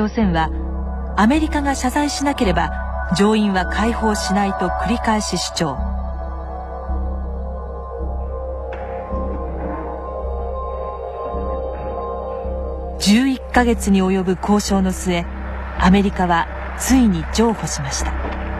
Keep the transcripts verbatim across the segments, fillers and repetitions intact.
朝鮮はアメリカが謝罪しなければ乗員は解放しないと繰り返し主張。じゅういっかげつに及ぶ交渉の末、アメリカはついに譲歩しました。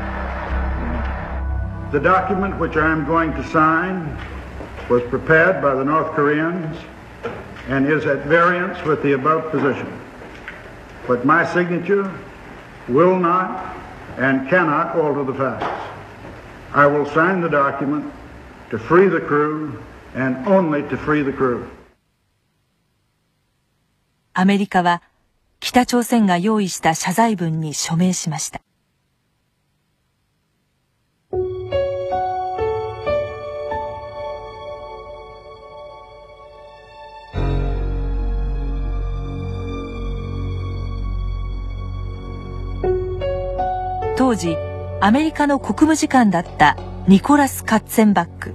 The document which I am going to sign was prepared by the North Koreans and is at variance with the above position. But my signature will not and cannot alter the facts. I will sign the document to free the crew and only to free the crew. アメリカは北朝鮮が用意した謝罪文に署名しました。当時アメリカの国務次官だったニコラス・カッツェンバック。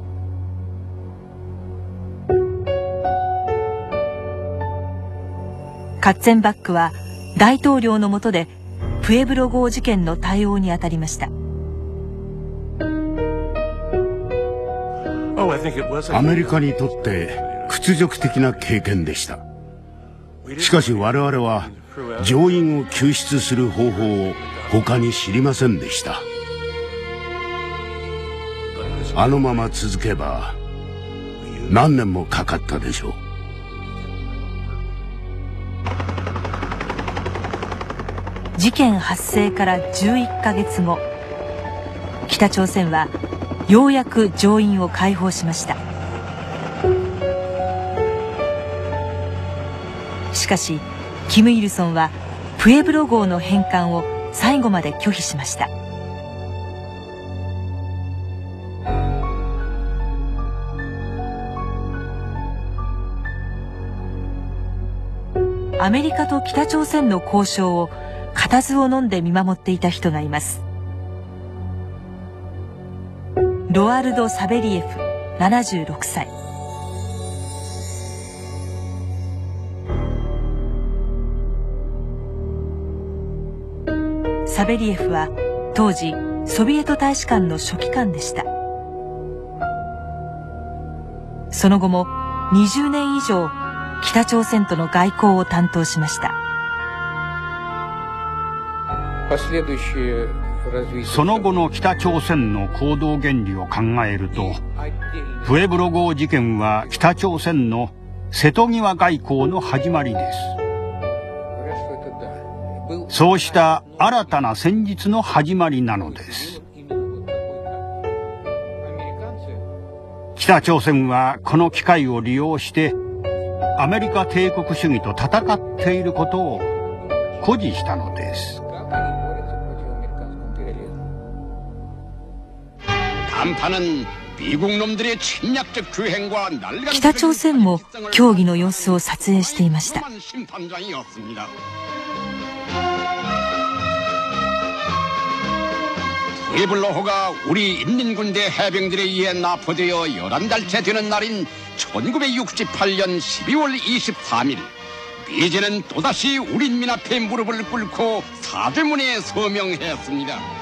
カッツェンバックは大統領の下でプエブロ号事件の対応に当たりました。 アメリカにとって屈辱的な経験でした。しかし我々は乗員を救出する方法を他に知りませんでした。あのまま続けば何年もかかったでしょう。 事件発生からじゅういっかげつご、北朝鮮はようやく乗員を解放しました。しかしキム・イルソンはプエブロ号の返還を最後まで拒否しました。アメリカと北朝鮮の交渉を固唾を飲んで見守っていた人がいます。ロアルド・サベリエフ、ななじゅうろくさい。サベリエフは当時ソビエト大使館の書記官でした。その後もにじゅうねん以上北朝鮮との外交を担当しました。 その後の北朝鮮の行動原理を考えると、プエブロ号事件は北朝鮮の瀬戸際外交の始まりです。そうした新たな戦術の始まりなのです。北朝鮮はこの機会を利用してアメリカ帝国主義と戦っていることを誇示したのです。 北朝鮮も協議の様子を撮影していました。 프에블로호가 우리 인민군대 해병들에 의해 납포되어 열한 달째 되는 날인 천구백육십팔 년 십이월 이십삼일 미제는 또다시 우리 인민 앞에 무릎을 꿇고 사죄문에 서명했습니다.